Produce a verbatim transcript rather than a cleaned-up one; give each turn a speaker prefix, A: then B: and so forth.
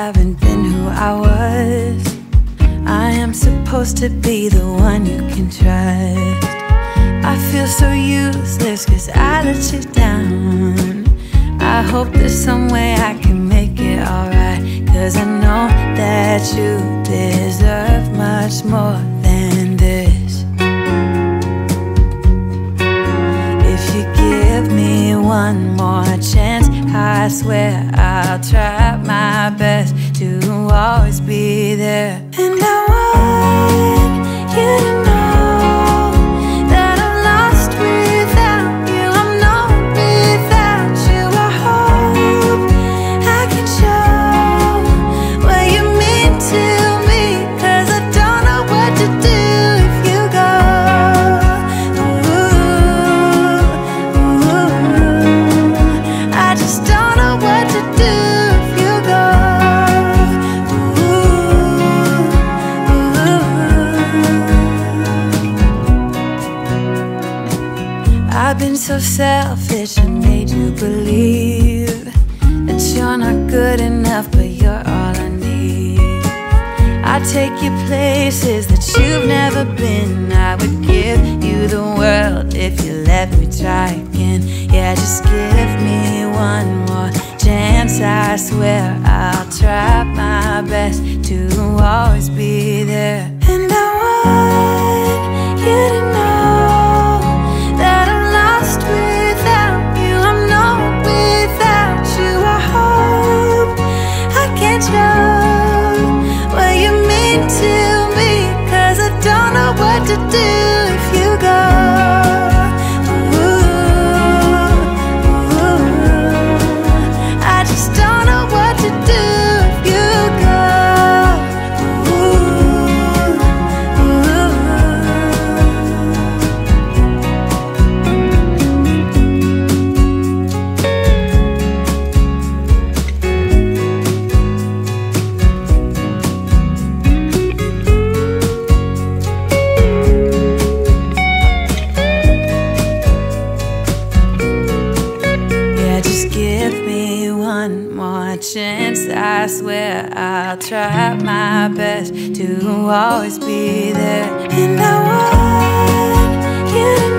A: haven't been who I was. I am supposed to be the one you can trust. I feel so useless cause I let you down. I hope there's some way I can make it alright, cause I know that you deserve much more than this. If you give me one more chance, I swear I'll try my best to always be there. And I want you to know that I'm lost without you. I'm not without you. I hope I can show what you mean to me, cause I don't know what to do if you go. Ooh, ooh, I just don't know what to do if you go. I've been so selfish and made you believe that you're not good enough, but you're all I need. I take you places that you've never been. I would give you the world if you let me try again. Yeah, just give me one more chance. I swear I'll try my best to always be there. And I want you to know that I'm lost without you. I'm not without you. I hope I can show what you mean to me, cause I don't know what to do if you go. Ooh, ooh, I just don't know what to do if you go. Just give me one more chance. I swear I'll try my best to always be there. And I want you to